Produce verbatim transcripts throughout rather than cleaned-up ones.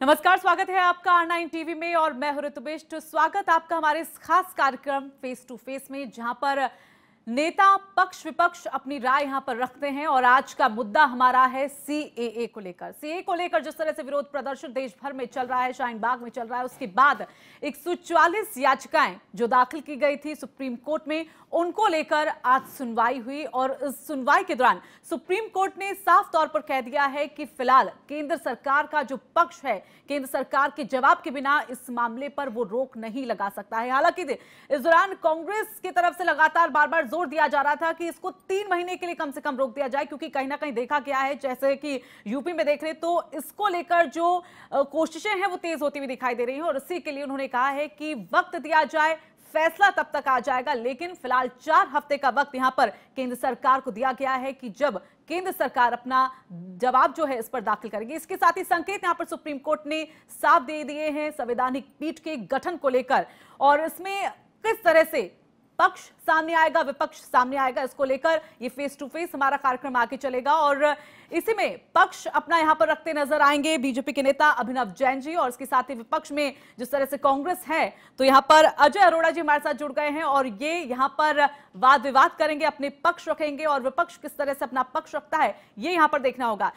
नमस्कार, स्वागत है आपका आर नाइन टीवी में और मैं हूं ऋतुबिष्ट। स्वागत आपका हमारे इस खास कार्यक्रम फेस टू फेस में, जहां पर नेता पक्ष विपक्ष अपनी राय यहां पर रखते हैं। और आज का मुद्दा हमारा है सीएए को लेकर। सीएए को लेकर जिस तरह से विरोध प्रदर्शन देश भर में चल रहा है, शाहीन बाग में चल रहा है, उसके बाद एक सौ चौवालीस याचिकाएं जो दाखिल की गई थी सुप्रीम कोर्ट में, उनको लेकर आज सुनवाई हुई। और इस सुनवाई के दौरान सुप्रीम कोर्ट ने साफ तौर पर कह दिया है कि फिलहाल केंद्र सरकार का जो पक्ष है, केंद्र सरकार के जवाब के बिना इस मामले पर वो रोक नहीं लगा सकता है। हालांकि इस दौरान कांग्रेस की तरफ से लगातार बार बार जोर दिया जा रहा था कि इसको तीन महीने के लिए कम से कम रोक दिया जाए, क्योंकि कहीं ना कहीं देखा गया है, जैसे कि यूपी में देख रहे तो इसको लेकर जो कोशिशें हैं वो तेज होती हुई दिखाई दे रही हैं। और इसी के लिए उन्होंने कहा है कि वक्त दिया जाए, फैसला तब तक आ जाएगा। लेकिन फिलहाल चार हफ्ते का वक्त यहां पर केंद्र सरकार को दिया गया है कि जब केंद्र सरकार अपना जवाब जो है इस पर दाखिल करेगी। इसके साथ ही संकेत यहां पर सुप्रीम कोर्ट ने साफ दे दिए हैं संवैधानिक पीठ के गठन को लेकर, और इसमें किस तरह से पक्ष सामने आएगा, विपक्ष सामने आएगा, इसको लेकर ये फेस टू फेस हमारा कार्यक्रम आगे चलेगा। और इसी में पक्ष अपना यहां पर रखते नजर आएंगे बीजेपी के नेता अभिनव जैन जी, और इसके साथ ही विपक्ष में जिस तरह से कांग्रेस है तो यहां पर अजय अरोड़ा जी हमारे साथ जुड़ गए हैं, और ये यहां पर वाद विवाद करेंगे, अपने पक्ष रखेंगे, और विपक्ष किस तरह से अपना पक्ष रखता है ये यहां पर देखना होगा।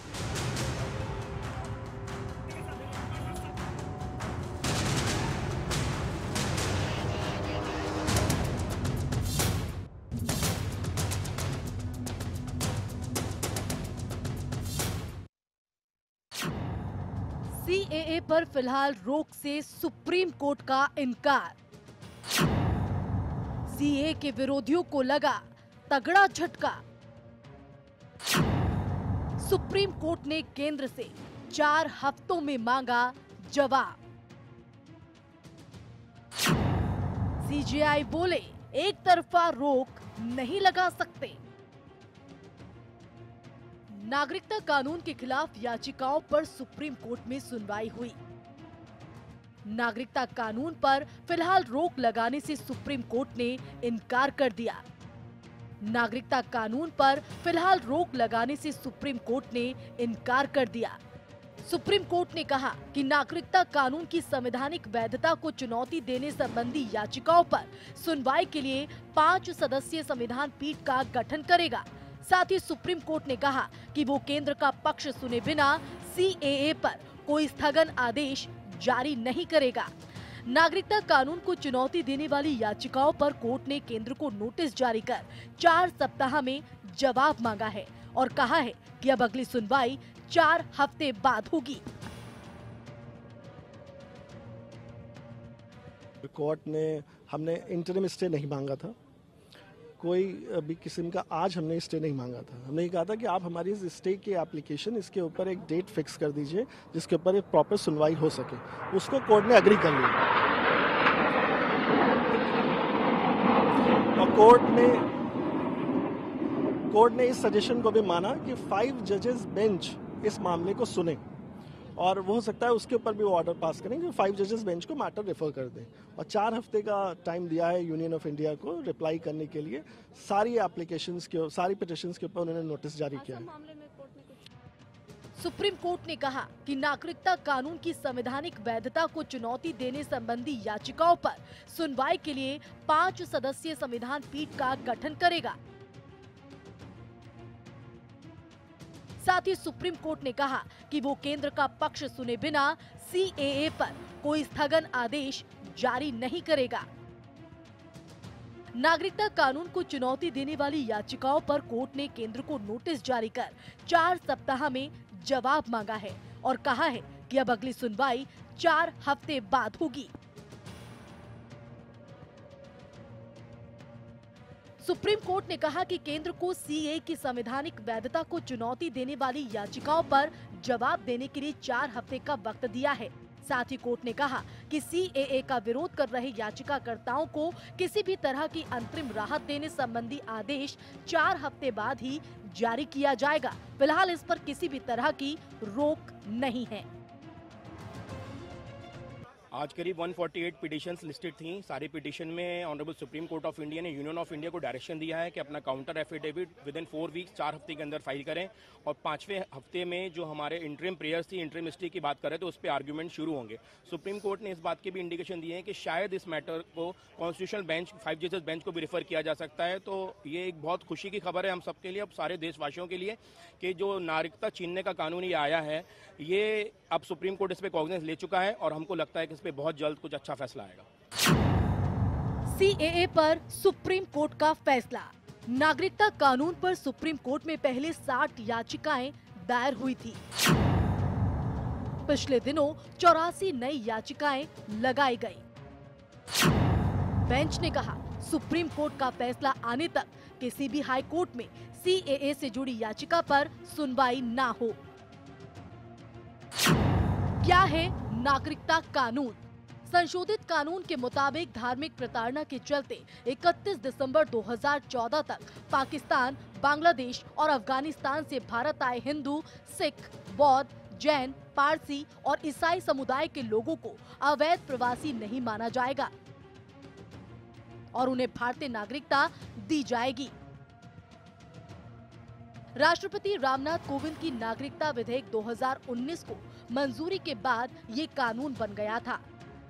सीएए पर फिलहाल रोक से सुप्रीम कोर्ट का इनकार। सीएए के विरोधियों को लगा तगड़ा झटका। सुप्रीम कोर्ट ने केंद्र से चार हफ्तों में मांगा जवाब। सीजेआई बोले एक तरफा रोक नहीं लगा सकते। नागरिकता कानून के खिलाफ याचिकाओं पर सुप्रीम कोर्ट में सुनवाई हुई। नागरिकता कानून पर फिलहाल रोक लगाने से सुप्रीम कोर्ट ने इनकार कर दिया। नागरिकता कानून पर फिलहाल रोक लगाने से सुप्रीम कोर्ट ने इनकार कर दिया। सुप्रीम कोर्ट ने कहा कि नागरिकता कानून की संवैधानिक वैधता को चुनौती देने संबंधी याचिकाओं पर सुनवाई के लिए पांच सदस्यीय संविधान पीठ का गठन करेगा। साथ ही सुप्रीम कोर्ट ने कहा कि वो केंद्र का पक्ष सुने बिना सीएए पर कोई स्थगन आदेश जारी नहीं करेगा। नागरिकता कानून को चुनौती देने वाली याचिकाओं पर कोर्ट ने केंद्र को नोटिस जारी कर चार सप्ताह में जवाब मांगा है और कहा है कि अब अगली सुनवाई चार हफ्ते बाद होगी। कोर्ट ने हमने इंटरिम स्टे नहीं मांगा था, कोई भी किस्म का आज हमने स्टे नहीं मांगा था। हमने ये कहा था कि आप हमारी इस स्टे की एप्लीकेशन, इसके ऊपर एक डेट फिक्स कर दीजिए जिसके ऊपर एक प्रॉपर सुनवाई हो सके। उसको कोर्ट ने एग्री कर लिया और कोर्ट ने कोर्ट ने इस सजेशन को भी माना कि फाइव जजेस बेंच इस मामले को सुने, और वो हो सकता है उसके ऊपर भी वो ऑर्डर पास करें कि फाइव जजेस बेंच को मैटर रेफर कर दें। और चार हफ्ते का टाइम दिया है यूनियन ऑफ इंडिया को रिप्लाई करने के लिए। सारी एप्लीकेशंस के, सारी पिटिशंस के ऊपर उन्होंने नोटिस जारी किया है। सुप्रीम कोर्ट ने कहा कि नागरिकता कानून की संवैधानिक वैधता को चुनौती देने संबंधी याचिकाओं पर सुनवाई के लिए पांच सदस्यीय संविधान पीठ का गठन करेगा। साथ ही सुप्रीम कोर्ट ने कहा कि वो केंद्र का पक्ष सुने बिना सीएए पर कोई स्थगन आदेश जारी नहीं करेगा। नागरिकता कानून को चुनौती देने वाली याचिकाओं पर कोर्ट ने केंद्र को नोटिस जारी कर चार सप्ताह में जवाब मांगा है और कहा है कि अब अगली सुनवाई चार हफ्ते बाद होगी। सुप्रीम कोर्ट ने कहा कि केंद्र को सीएए की संवैधानिक वैधता को चुनौती देने वाली याचिकाओं पर जवाब देने के लिए चार हफ्ते का वक्त दिया है। साथ ही कोर्ट ने कहा कि सीएए का विरोध कर रहे याचिकाकर्ताओं को किसी भी तरह की अंतरिम राहत देने संबंधी आदेश चार हफ्ते बाद ही जारी किया जाएगा। फिलहाल इस पर किसी भी तरह की रोक नहीं है। आज करीब एक सौ अड़तालीस पिटीशंस लिस्टेड थी। सारी पिटीशन में honourable Supreme Court of India ने यूनियन ऑफ इंडिया को डायरेक्शन दिया है कि अपना counter affidavit within four weeks चार हफ्ते के अंदर फाइल करें, और पांचवें हफ्ते में जो हमारे इंटरिम प्रेयर्स थी, इंटरिम स्टे की बात करें तो उस पर आर्ग्यूमेंट शुरू होंगे। सुप्रीम कोर्ट ने इस बात की भी इंडिकेशन दी है कि शायद इस मैटर को कॉन्स्टिट्यूशनल बेंच फाइव जजेस बेंच को भी रिफर किया जा सकता है। तो ये एक बहुत खुशी की खबर है हम सबके लिए, अब सारे देशवासियों के लिए, कि जो नागरिकता छीनने का कानून ये आया है, ये अब सुप्रीम कोर्ट इस पे कॉग्निजेंस ले चुका है और हमको लगता है कि इस पे बहुत जल्द कुछ अच्छा फैसला आएगा। सीएए पर सुप्रीम कोर्ट का फैसला। नागरिकता कानून पर सुप्रीम कोर्ट में पहले साठ याचिकाएं दायर हुई थी। पिछले दिनों चौरासी नई याचिकाएं लगाई गई। बेंच ने कहा सुप्रीम कोर्ट का फैसला आने तक किसी भी हाई कोर्ट में सीएए से जुड़ी याचिका पर सुनवाई ना हो। क्या है नागरिकता कानून? संशोधित कानून के मुताबिक धार्मिक प्रताड़ना के चलते इकतीस दिसंबर दो हज़ार चौदह तक पाकिस्तान, बांग्लादेश और अफगानिस्तान से भारत आए हिंदू, सिख, बौद्ध, जैन, पारसी और ईसाई समुदाय के लोगों को अवैध प्रवासी नहीं माना जाएगा और उन्हें भारतीय नागरिकता दी जाएगी। राष्ट्रपति रामनाथ कोविंद की नागरिकता विधेयक दो हज़ार उन्नीस को मंजूरी के बाद ये कानून बन गया था।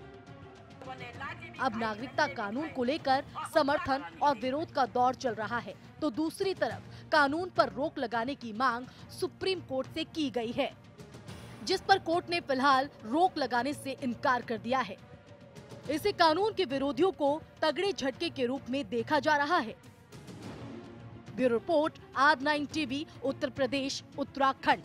अब नागरिकता कानून को लेकर समर्थन और विरोध का दौर चल रहा है, तो दूसरी तरफ कानून पर रोक लगाने की मांग सुप्रीम कोर्ट से की गई है, जिस पर कोर्ट ने फिलहाल रोक लगाने से इनकार कर दिया है। इसे कानून के विरोधियों को तगड़े झटके के रूप में देखा जा रहा है। Bureau report, R nine TV, Uttar Pradesh, Uttarakhand.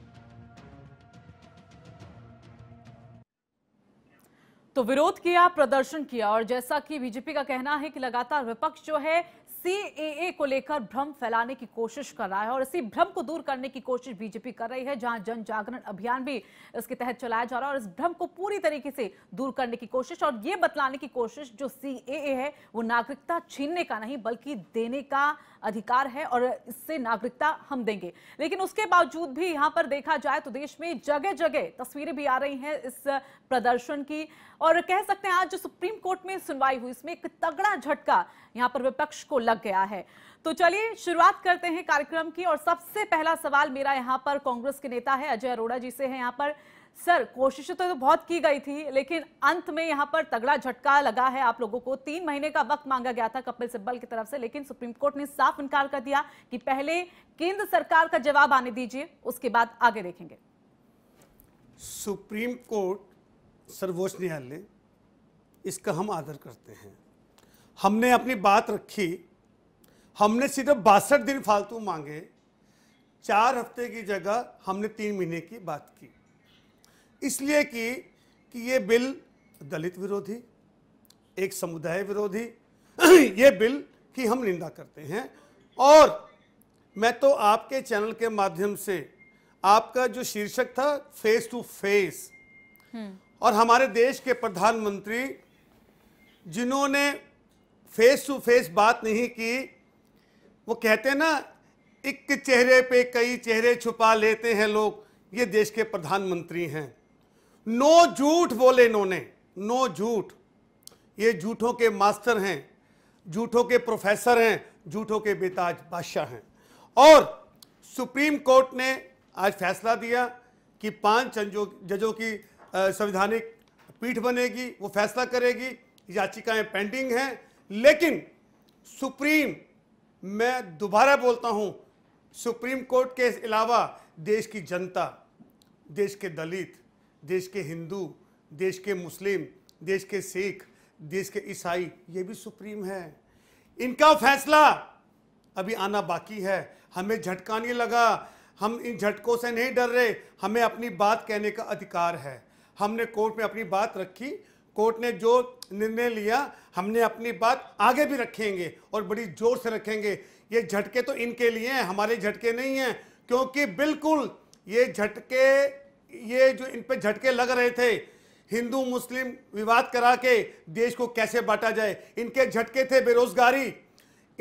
तो विरोध किया, प्रदर्शन किया, और जैसा कि बीजेपी का कहना है कि लगातार विपक्ष जो है सीएए को लेकर भ्रम फैलाने की कोशिश कर रहा है, और इसी भ्रम को दूर करने की कोशिश बीजेपी कर रही है, जहां जन जागरण अभियान भी इसके तहत चलाया जा रहा है, और इस भ्रम को पूरी तरीके से दूर करने की कोशिश और ये बतलाने की कोशिश जो सीएए है वो नागरिकता छीनने का नहीं बल्कि देने का अधिकार है, और इससे नागरिकता हम देंगे। लेकिन उसके बावजूद भी यहां पर देखा जाए तो देश में जगह जगह तस्वीरें भी आ रही हैं इस प्रदर्शन की, और कह सकते हैं आज जो सुप्रीम कोर्ट में सुनवाई हुई इसमें एक तगड़ा झटका यहां पर विपक्ष को लग गया है। तो चलिए शुरुआत करते हैं कार्यक्रम की, और सबसे पहला सवाल मेरा यहां पर कांग्रेस के नेता है अजय अरोड़ा जी से है। यहां पर सर, कोशिशें तो बहुत की गई थी, लेकिन अंत में यहां पर तगड़ा झटका लगा है आप लोगों को। तीन महीने का वक्त मांगा गया था कपिल सिब्बल की तरफ से, लेकिन सुप्रीम कोर्ट ने साफ इनकार कर दिया कि पहले केंद्र सरकार का जवाब आने दीजिए, उसके बाद आगे देखेंगे। सुप्रीम कोर्ट सर्वोच्च न्यायालय, इसका हम आदर करते हैं। हमने अपनी बात रखी, हमने सिर्फ बासठ दिन फालतू मांगे, चार हफ्ते की जगह हमने तीन महीने की बात की, इसलिए कि कि ये बिल दलित विरोधी, एक समुदाय विरोधी ये बिल की हम निंदा करते हैं। और मैं तो आपके चैनल के माध्यम से, आपका जो शीर्षक था फेस टू फेस, और हमारे देश के प्रधानमंत्री जिन्होंने फेस टू फेस बात नहीं की, वो कहते हैं ना, एक चेहरे पे कई चेहरे छुपा लेते हैं लोग, ये देश के प्रधानमंत्री हैं। नो झूठ बोले इन्होंने, नो झूठ। ये झूठों के मास्टर हैं, झूठों के प्रोफेसर हैं, झूठों के बेताज बादशाह हैं। और सुप्रीम कोर्ट ने आज फैसला दिया कि पांच जजों की संवैधानिक पीठ बनेगी, वो फैसला करेगी। याचिकाएं पेंडिंग हैं, लेकिन सुप्रीम, मैं दोबारा बोलता हूं, सुप्रीम कोर्ट के अलावा देश की जनता, देश के दलित, देश के हिंदू, देश के मुस्लिम, देश के सिख, देश के ईसाई, ये भी सुप्रीम है। इनका फैसला अभी आना बाकी है। हमें झटका नहीं लगा, हम इन झटकों से नहीं डर रहे, हमें अपनी बात कहने का अधिकार है। हमने कोर्ट में अपनी बात रखी, कोर्ट ने जो निर्णय लिया, हमने अपनी बात आगे भी रखेंगे और बड़ी जोर से रखेंगे। ये झटके तो इनके लिए हैं, हमारे झटके नहीं हैं, क्योंकि बिल्कुल ये झटके, ये जो इन पे झटके लग रहे थे, हिंदू मुस्लिम विवाद करा के देश को कैसे बांटा जाए, इनके झटके थे बेरोजगारी,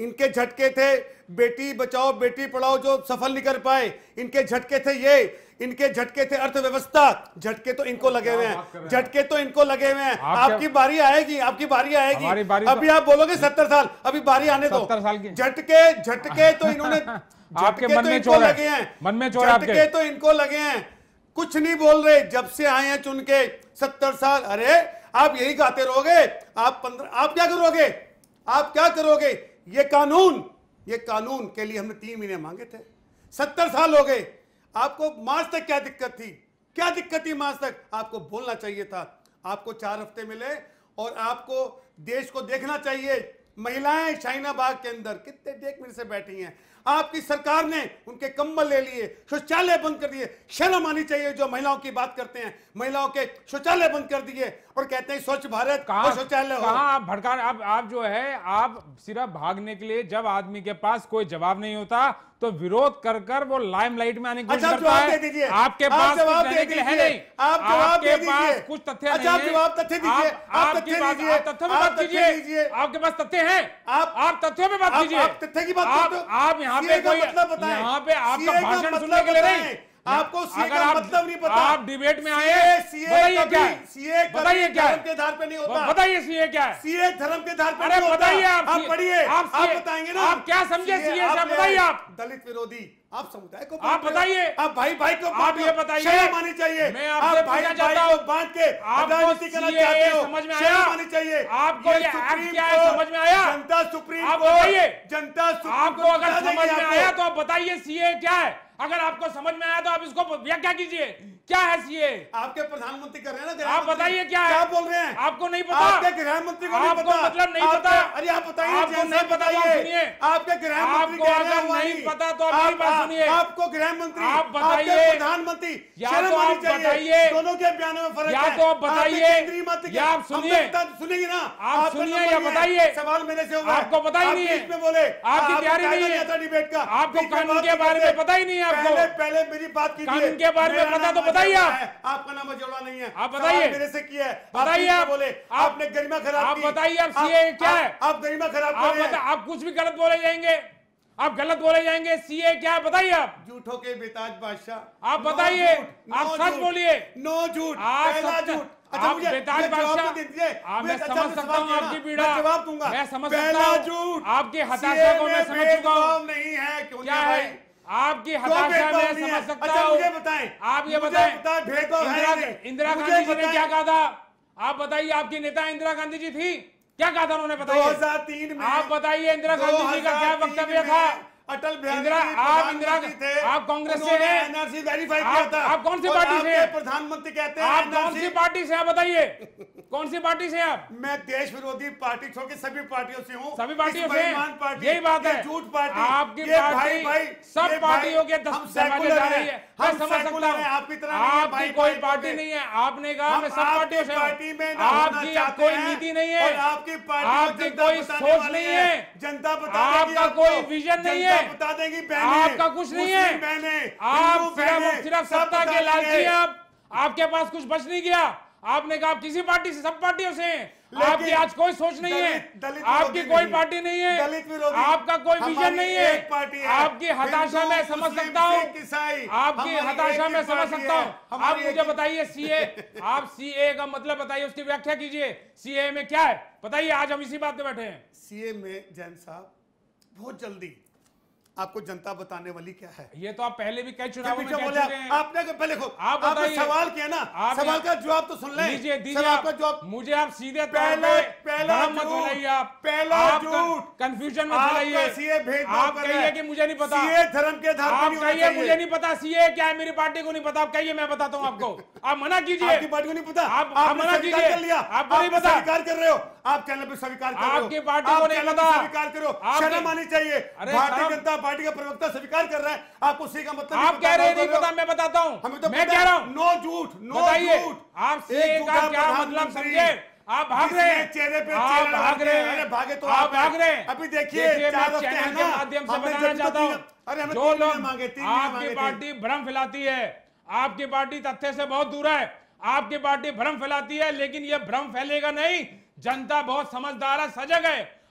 इनके झटके थे बेटी बचाओ बेटी पढ़ाओ जो सफल नहीं कर पाए, इनके झटके थे ये, इनके झटके थे अर्थव्यवस्था, झटके तो इनको लगे हुए हैं, झटके तो इनको लगे हुए हैं। आपकी बारी आएगी, आपकी बारी आएगी, अभी आप बोलोगे सत्तर साल, अभी बारी आने दो। झटके झटके तो इन्होंने आपके झटके मन तो में इनको चोर लगे है, हैं, मन में चोर है आपके। झटके तो इनको लगे हैं, कुछ नहीं बोल रहे जब से आए हैं चुन के सत्तर साल। अरे आप यही गाते रहोगे, आप पंद्रह आप क्या करोगे, आप क्या करोगे? ये कानून, ये कानून के लिए हमने तीन महीने मांगे थे, सत्तर साल हो गए। आपको मार्च तक क्या दिक्कत थी, क्या दिक्कत थी मार्च तक? आपको बोलना चाहिए था। आपको चार हफ्ते मिले और आपको देश को देखना चाहिए। महिलाएं शाहीना बाग के अंदर कितने डेढ़ मिनट से बैठी हैं, आपकी सरकार ने उनके कंबल ले लिए, शौचालय बंद कर दिए। शर्म आनी चाहिए जो महिलाओं की बात करते हैं, महिलाओं के शौचालय बंद कर दिए और कहते हैं स्वच्छ भारत और शौचालय हो। कहां आप भड़का, आप आप जो है आप सिर्फ भागने के लिए, जब आदमी के पास कोई जवाब नहीं होता तो विरोध कर कर वो लाइमलाइट में आने की कोशिश करता है। आपके पास कुछ देने के लिए है नहीं, आपके पास कुछ तथ्य नहीं है। जवाब तथ्य दीजिए, आप तथ्य दीजिए, तथ्यों पे बात कीजिए। आपके पास तथ्य हैं, आप तथ्यों पे बात कीजिए। आप तथ्य की बात करते हो, आप यहाँ पे कोई, यहाँ पे आपका भाषण सुनने के लिए नहीं, आपको सीए का मतलब नहीं पता। आप डिबेट में आए, बताइए क्या है, सीए बताइए क्या है, धर्म के आधार पे नहीं होता। बताइए सीए क्या है, सीए धर्म के आधार पे अरे नहीं होता। बताइए आप, आप पढ़िए, आप बताएंगे ना। आप क्या समझे सीए से, बताइए आप। दलित विरोधी आप समुदाय को आप बताइए, आप भाई भाई को आप ये बताइए, शर्म आनी चाहिए। मैं आपसे पूछना चाहता हूं, बांट के राजनीति करना चाहते हो, समझ में आया? शर्म आनी चाहिए। आपको ये एक्ट क्या है समझ में आया? जनता सुप्रीम आप बताइए, जनता आपको अगर समझ में आया तो आप बताइए सीए क्या है। अगर आपको समझ में आया तो आप इसको व्याख्या कीजिए, क्या है सीए? आपके प्रधानमंत्री कर रहे हैं ना, आप बताइए क्या है, क्या बोल रहे हैं? आपको नहीं पता, आपके गृहमंत्री को नहीं पता, मतलब नहीं पता। अरे आप बताइए, आपको नहीं पता तो सुनिए। आपके गृहमंत्री आपको अगर नहीं पता तो आप मेरी बात सुनिए। आपको गृहमंत्री, आप बताइए, प्रधानमंत्री, या तो आप बताइए, दोनों के बयानों में फर्क है। या तो आप बताइए या आप सुनिए, सुनेंगे ना, आप सुनिए या बताइए। सवाल मेरे से होगा, आपको पता ही नहीं है, में बोले आपकी तैयारी नहीं है डिबेट का, आपको कानून के बारे में पता ही नहीं है। आपको पहले मेरी बात कीजिए, कानून के बारे में पता तो बताइए। आप आपका नाम जोड़ा नहीं है, आप बताइए, मेरे से किया है, बताइए। आप बोले आपने गरिमा खराब आप की, बताइए आप सीए क्या है? आप गरिमा खराब आप कर रहे हैं, आप कुछ भी गलत बोले जाएंगे, आप गलत बोले जाएंगे। सीए क्या है बताइए आप। झूठों के बेताज बादशाह, आप बताइए, आप सच बोलिए, नो झूठ, आप पहला झूठ। आप बेताज बादशाह, आप मैं समझ सकता हूँ आपकी पीड़ा, जवाब दूंगा, मैं समझ सकता हूँ आपकी हताशा को, मैं समझ चुका हूँ। नहीं है क्यों क्या है आपकी हताशा में समझ सकता हूँ। मुझे बताएं, आप ये बताएं, भेदभाव है नहीं। इंदिरा गांधी जी ने क्या कहा था? आप बताइए, आपकी नेता इंदिरा गांधी जी थी, क्या कहा था उन्होंने? बताइए। दो हज़ार तीन में आप बताइए इंदिरा गांधी जी का क्या वक्तव्य था? अटल बिहारी इंदिरा, आप इंदिरा थे, आप कांग्रेस से हैं, एनआरसी वेरीफाई किया था। आप कौन सी पार्टी से हैं? प्रधानमंत्री कहते हैं आप कौन सी पार्टी से हैं बताइए, कौन सी पार्टी से आप? मैं देश विरोधी पार्टी छोड़ के सभी पार्टियों से हूँ, सभी पार्टियों से। यही बात है, झूठ पार्टी, आपकी पार्टी सब पार्टियों के दरवाजे जा रही है। मैं समझ सकता हूँ, आपकी कोई पार्टी नहीं है। आपने कहा मैं सब पार्टियों से हूँ, आपकी कोई नीति नहीं है, आपकी आपकी कोई सोच नहीं है, जनता आपका कोई विजन नहीं है, बता देगी, आपका कुछ नहीं है, आप सिर्फ सिर्फ सत्ता के लालची। आप आपके पास कुछ बच नहीं गया। आपने कहा आप किसी पार्टी से, सब पार्टियों से हैं, आपकी आज कोई सोच नहीं है, आपकी कोई पार्टी नहीं है, आपका कोई विजन नहीं है, आपकी हताशा में समझ सकता हूँ, आपकी हताशा में समझ सकता हूँ। आप मुझे बताइए सीए, आप सीए का मतलब बताइए, उसकी व्याख्या कीजिए। सीए में क्या है बताइए, आज हम इसी बात पे बैठे हैं। सीए में जैन साहब बहुत जल्दी आपको जनता बताने वाली क्या है। ये तो आप पहले भी कई चुनावों में कह बोले, चुके हैं। आपने पहले खुद आप आपने सवाल किया ना, सवाल का जवाब तो सुन लें। दीजिए दीजिए सवाल का जवाब मुझे आप सीधे पहले पहला मत बुलाइए, आप पहला झूठ, कंफ्यूजन मत फैलाइए। आप कहिए कि मुझे नहीं पता, सीए धर्म के आधार पर आप कहिए मुझे नहीं पता सीए क्या है, मेरी पार्टी को नहीं पता। आप कहिए मैं बताता हूँ आपको, आप मना कीजिए। आपकी पार्टी को नहीं पता, आप आप मना कीजिए, कर लिया, आपको नहीं पता, स्वीकार कर रहे हो, आप चैनल पे स्वीकार कर रहे हो, आपकी पार्टी को नहीं पता, स्वीकार करो, शर्म आनी चाहिए। भारतीय जनता पार्टी का प्रवक्ता स्वीकार कर रहा है, आपको उसी का मतलब आप कह रहे हैं नहीं पता, मैं बताता हूँ, मैं कह रहा हूँ नो झूठ, नो झूठ। आप सीए का क्या मतलब समझे? आप भाग रहे हैं, चेहरे पे आप भाग रहे हैं, भागे तो आप भाग रहे हैं। अभी देखिए चार हफ्ते हैं के माध्यम से बताना चाहता हूँ, अरे हमें जो लोग मांगे, आपकी पार्टी भ्रम फैलाती है, आपकी पार्टी तथ्य से बहुत दूर है, आपकी पार्टी भ्रम फैलाती है, लेकिन यह भ्रम फैलेगा नहीं। जनता बहुत समझदार है, सजग है।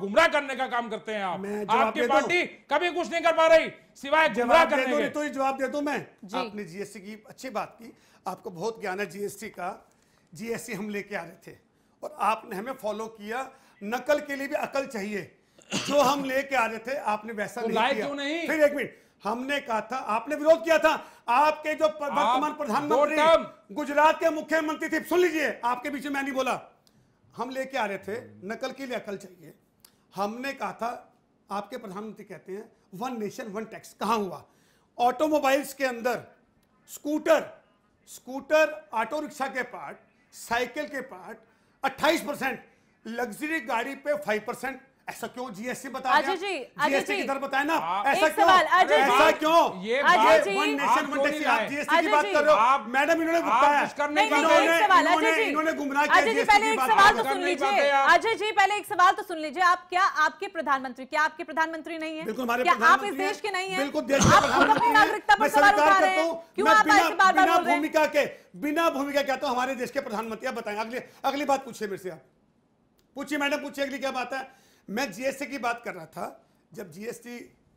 गुमराह करने का काम करते हैं आप। मैं जवाब आपकी दे दूं? पार्टी कभी कुछ नहीं कर पा रही सिवाय गुमराह जवाब दे करने दो, के। तो ही जवाब दे दूं मैं। जी। आपने जीएसटी की अच्छी बात की, आपको बहुत ज्ञान है जीएसटी का। जीएसटी हम लेके आ रहे थे और आपने हमें फॉलो किया। नकल के लिए भी अकल चाहिए, जो हम लेके आ रहे थे आपने वैसा नहीं किया। क्यों नहीं? फिर एक मिनट, हमने कहा था, आपने विरोध किया था। आपके जो वर्तमान प्रधानमंत्री गुजरात के मुख्यमंत्री थे, सुन लीजिए, आपके बीच में मैं नहीं बोला, हम लेके आ रहे थे, नकल के लिए अकल चाहिए। हमने कहा था, आपके प्रधानमंत्री कहते हैं वन नेशन वन टैक्स, कहां हुआ? ऑटोमोबाइल्स के अंदर स्कूटर स्कूटर ऑटो रिक्शा के पार्ट, साइकिल के पार्ट अट्ठाईस परसेंट, लग्जरी गाड़ी पे फाइव परसेंट। ऐसा क्यों? जीएसटी बता अजय जी, जीएसटी की दर बताए ना, ऐसा एक क्यों? सवाल, अजय जी, ऐसा क्यों? ये Ajay ji, one nation one tax, आप जीएसटी की अजय बात जी, कर रहे हो, आप- मैडम इन्होंने आप बताया, कुछ करने नहीं, की नहीं, बात एक है। सवाल, इन्होंने अजय जी, इन्होंने गुमराह किया। अजय जी जीएसटी पहले की एक बात सवाल कर तो रहे हो। सुन नहीं लीजिए। पाते आप। अजय जी पहले एक सवाल तो सुन लीजिए। आप क्या आपके प्रधानमंत्री, क्या आपके प्रधानमंत्री नहीं है? बिल्कुल हमारे क्या आप इस प्रधानमंत्री देश के नहीं हैं? बिल्कुल देश आप के खुद अपनी प्रधानमंत्री हैं। नागरिकता पर मैं सवाल स्वीकार उठा रहे करता हैं। हूं, क्यों मैं आप बिना ऐसे बार बार बिना बोल रहे हैं? भूमिका के बिना भूमिका कहता हूं हमारे देश के प्रधानमंत्री। आप बताएं, अगली अगली बात पूछिए मेरे से, आप पूछिए मैडम, पूछिए अगली क्या बात है। मैं जीएसटी की बात कर रहा था, जब जीएसटी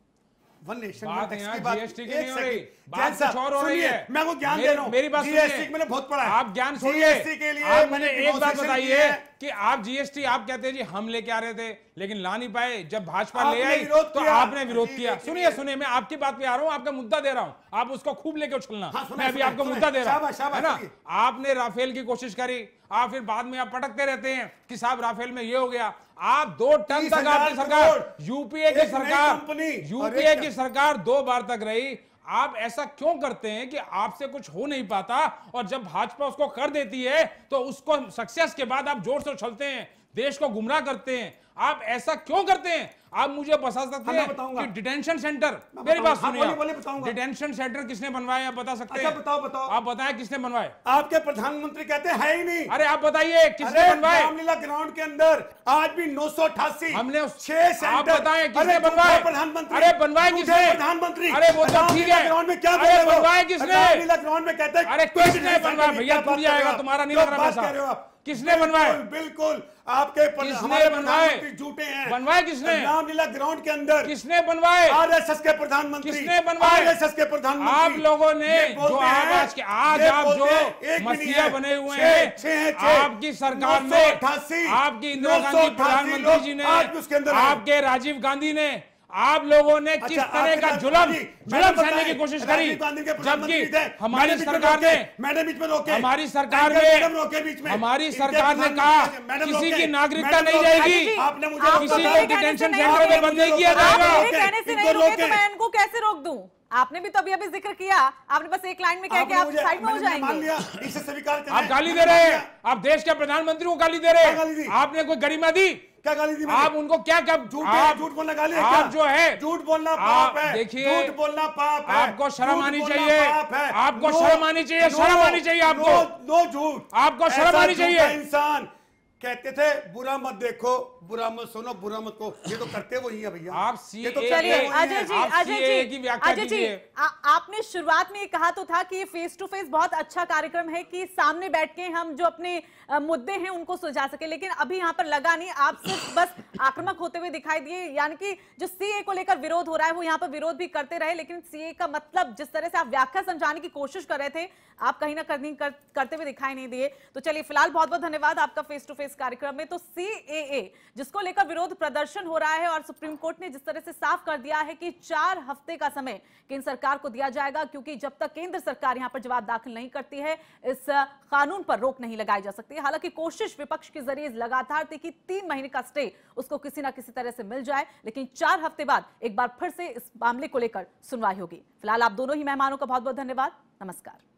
वन नेशन वन बात टैक्स यहाँ की बात, जीएसटी की एक नहीं हो रही, सेकंड, बात जैन कुछ साहब, और हो रही सुनिए, है। मैं वो ज्ञान मेरी- दे रहा हूं। मेरी बात जीएसटी सुनिए। मैंने बहुत पढ़ा है। आप ज्ञान सुनिए। जीएसटी के लिए आप मैंने मुझे एक बात negotiation की बताइए है। कि आप जीएसटी, आप कहते हैं जी हम लेके आ रहे थे लेकिन ला नहीं पाए, जब भाजपा ले आपने आई विरोध तो किया। आपने विरोध जी, किया। देखिए। सुनिए सुनिए, मैं आपकी बात पे आ रहा हूं, आपका मुद्दा दे रहा हूं, आप उसको खूब लेके उछलना। हाँ, सुने, मैं अभी सुने, आपको सुने। मुद्दा दे रहा हूं, शाबाश, शाबाश, है ना? सुनिए। आपने राफेल की कोशिश करी, आप फिर बाद में आप पटकते रहते हैं कि साहब राफेल में ये हो गया। आप दो टन तीस तक हजार आपकी सरकार, करोड़। यूपीए की एक नई सरकार, कंपनी। यूपीए और की एक- सरकार दो बार तक रही। आप ऐसा क्यों करते हैं कि आपसे कुछ हो नहीं पाता और जब भाजपा उसको कर देती है तो उसको सक्सेस के बाद आप जोर से उछलते हैं, देश को गुमराह करते हैं? आप ऐसा क्यों करते हैं? आप मुझे बता सकते हाँ, मैं हैं बताऊंगा। कि डिटेंशन सेंटर, मैं मेरी बात बताऊंगा। हाँ, सुनिए, बोलिए, बोलिए, बताऊंगा। डिटेंशन सेंटर किसने बनवाए, आप बता सकते अच्छा, हैं? बताओ, बताओ। आप बताएं किसने बनवाए? आपके प्रधानमंत्री कहते हैं है ही नहीं। अरे आप बताइए किसने अरे बनवाए? रामलीला ग्राउंड के अंदर आज भी नौ सौ अठासी हमने उस- छह सेंटर। आप बताएं किसने अरे बनवाए? प्रधानमंत्री, अरे बनवाए झूठे किसने? प्रधानमंत्री, अरे वो तो ठीक रामलीला है। ग्राउंड में क्या अरे बोल रहे हो? बनवाए किसने? रामलीला ग्राउंड में कहते हैं अरे कोई किसने डिटेंशन बनवाया? सेंटर, भैया क्या टूट बात कर रहे जाएगा, हो? तुम्हारा नहीं क्या लग रहा बात पैसा। कर रहे हो आप? किसने बनवाए? बिल्कुल, बिल्कुल आपके प्र- किसने हमारे बनवाए? प्रधानमंत्री झूठे हैं। बनवाए किसने? रामलीला ग्राउंड के अंदर किसने बनवाए? आरएसएस के प्रधानमंत्री, किसने बनवाए? आरएसएस के प्रधानमंत्री। आप लोगों ने ये बोलते जो हैं, आज के आज ये आप बोलते जो हैं, एक भी नहीं मसीहा है। बने हुए छह, हैं, छह है, छह। आपकी सरकार नौ सौ में अट्ठासी, आपकी इंदिरा नौ सौ गांधी अट्ठासी प्रधानमंत्री जी ने, लोग आज भी उसके अंदर हैं। आपके राजीव गांधी ने, आप लोगों ने किस अच्छा, तरह आपके का साथ- जुल्म हाँ जी, जुल्म मैडम सहने की बताएं, कोशिश करी, राजीव गांधी के प्रधानमंत्री जबकि थे। हमारी मैडम बीच में सरकार रोके, ने मैडम बीच में रोके, हमारी सरकार एंकर ने मैडम रोके बीच में, हमारी इनके सरकार ने प्रधानमंत्री कहा थे, मैडम किसी रोके, की नागरिकता मैडम नहीं रोके। जाएगी, आपने मुझे आप रोका किसी था। को मेरे कहने डिटेंशन से नहीं सेंटर में रोके। बंद नहीं किया आप जाएगा। मेरे रोके, कहने से इनको नहीं रोके तो रोके। मैं इनको कैसे रोक दूं? आपने भी तो अभी अभी जिक्र किया, आपने बस एक लाइन में कह के आपने आप मुझे- साइड में हो मैंने मान जाएंगे। लिया, इसे स्वीकार करें। आप गाली दे मैंने रहे मान हैं, लिया। आप देश के प्रधानमंत्री को गाली दे रहे क्या गाली दी? हैं, आपने कोई गरिमा दी? क्या गाली दी मैंने? आप उनको क्या क्या झूठ आप झूठ बोलना गाली है आप क्या? जो है झूठ बोलना आप पाप है। देखिए, झूठ बोलना पाप है। आपको शर्म झूठ आनी बोलना चाहिए। पाप है। आपको नो- शर्म आनी चाहिए, नो- शर्म आनी चाहिए आपको। नो- नो झूठ। आपको शर्म ऐसा आनी झूठा चाहिए। इंसान कहते थे बुरा मत देखो, बुरा मत सुनो, बुरा मत को, ये तो करते वही है भैया। आप ये तो सी ए करते चलिए वही हैं। अजय जी, आप अजय सी ए जी, की व्याख्या अजय जी, कीजिए। आ- आपने शुरुआत में ये कहा तो था कि ये फेस टू फेस बहुत अच्छा कार्यक्रम है कि सामने बैठ के हम जो अपने अ, मुद्दे हैं उनको सुलझा सके, लेकिन अभी यहाँ पर लगा नहीं, आप सिर्फ बस आक्रामक होते हुए दिखाई दिए। यानी कि जो सीए को लेकर विरोध हो रहा है वो यहाँ पर विरोध भी करते रहे, लेकिन सीए का मतलब जिस तरह से आप व्याख्या समझाने की कोशिश कर रहे थे, आप कहीं ना कहीं कर, करते हुए दिखाई नहीं दिए। तो चलिए फिलहाल बहुत बहुत धन्यवाद आपका फेस टू फेस कार्यक्रम में। तो सीएए जिसको लेकर विरोध प्रदर्शन हो रहा है और सुप्रीम कोर्ट ने जिस तरह से साफ कर दिया है कि चार हफ्ते का समय केंद्र सरकार को दिया जाएगा, क्योंकि जब तक केंद्र सरकार यहां पर जवाब दाखिल नहीं करती है इस कानून पर रोक नहीं लगाई जा सकती। हालांकि कोशिश विपक्ष के जरिए लगातार थी कि तीन महीने का स्टे उसको किसी ना किसी तरह से मिल जाए, लेकिन चार हफ्ते बाद एक बार फिर से इस मामले को लेकर सुनवाई होगी। फिलहाल आप दोनों ही मेहमानों का बहुत बहुत धन्यवाद। नमस्कार।